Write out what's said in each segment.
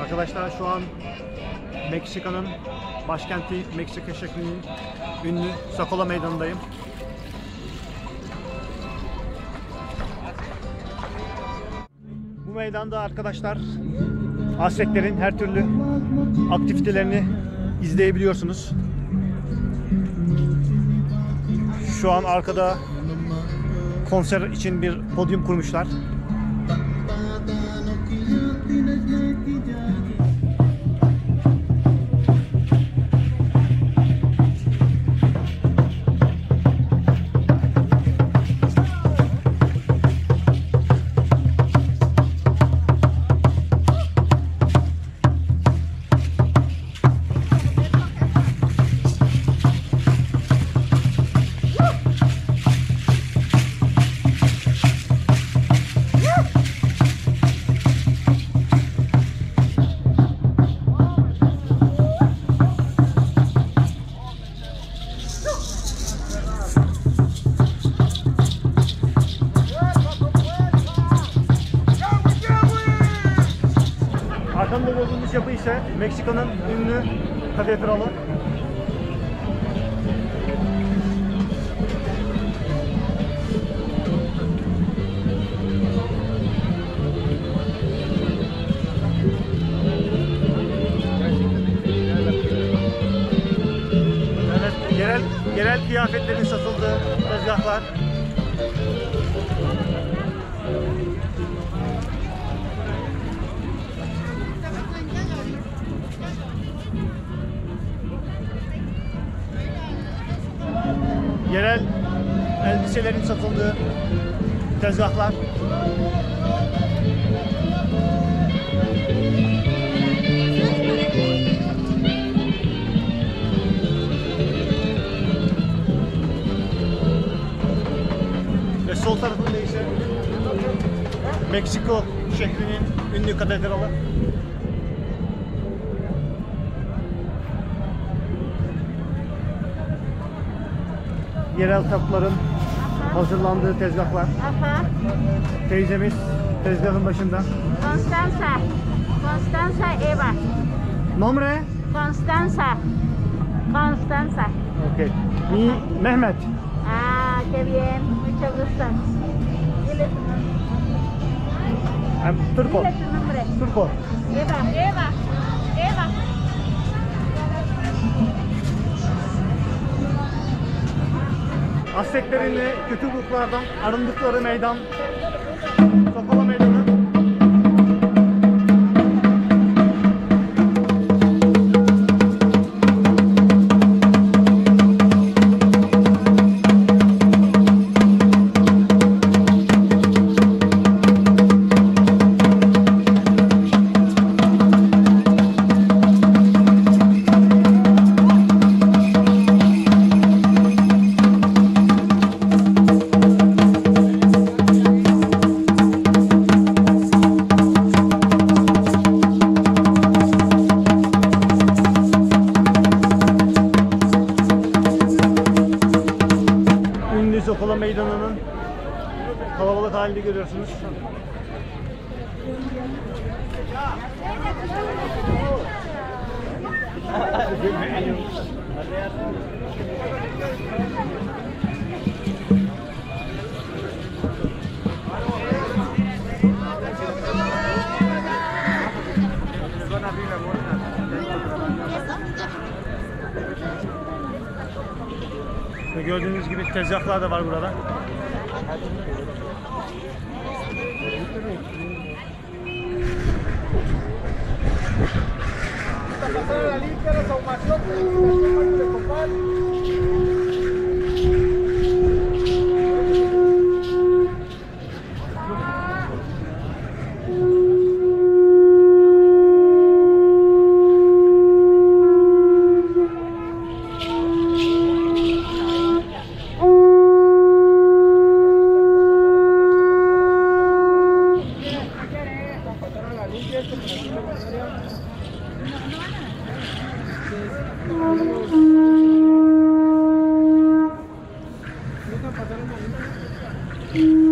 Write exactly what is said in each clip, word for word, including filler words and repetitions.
Arkadaşlar şu an Meksika'nın başkenti Meksika şehrinin ünlü Zocalo Meydanı'ndayım. Bu meydanda arkadaşlar Azteklerin her türlü aktivitelerini izleyebiliyorsunuz. Şu an arkada konser için bir podyum kurmuşlar. Arkamda gördüğünüz yapı ise Meksika'nın ünlü katedralı. Evet, yerel, yerel kıyafetlerin satıldığı tezgahlar. Yerel elbiselerin satıldığı tezgahlar. Ve sol tarafında ise Meksiko şehrinin ünlü katedralı. Yerel tatlıların hazırlandığı tezgahlar. Aha. Teyzemiz tezgahın başında. Constanza. Constanza Eva. Nombre? Constanza. Constanza. Okay. Mi Mehmet. Ah, qué bien. Mucho gusto. Dile tu nombre. I'm Turco. Dile tu nombre. Turco. Eva. Eva. Eva. Azteklerin ve kötü ruhlardan arındıkları meydan Zocalo Meydanı. Zocalo Meydanı'nın kalabalık halini görüyorsunuz. Ve gördüğünüz gibi tezgahlar da var burada.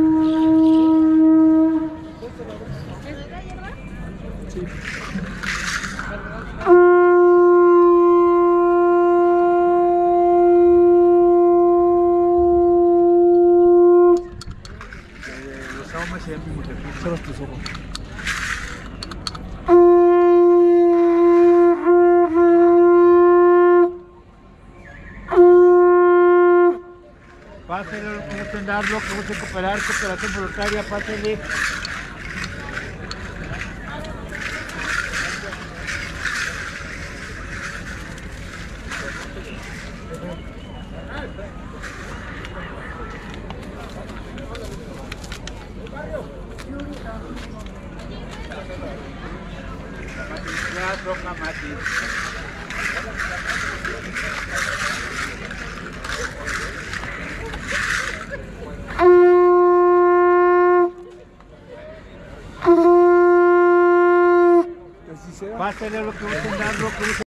Sí. Wysoko. Pásele, señor Tendarlo, que guste cooperar, cooperación voluntaria, pásele. Ya, troca, Mati. Pásele lo que gusten darlo, que gusten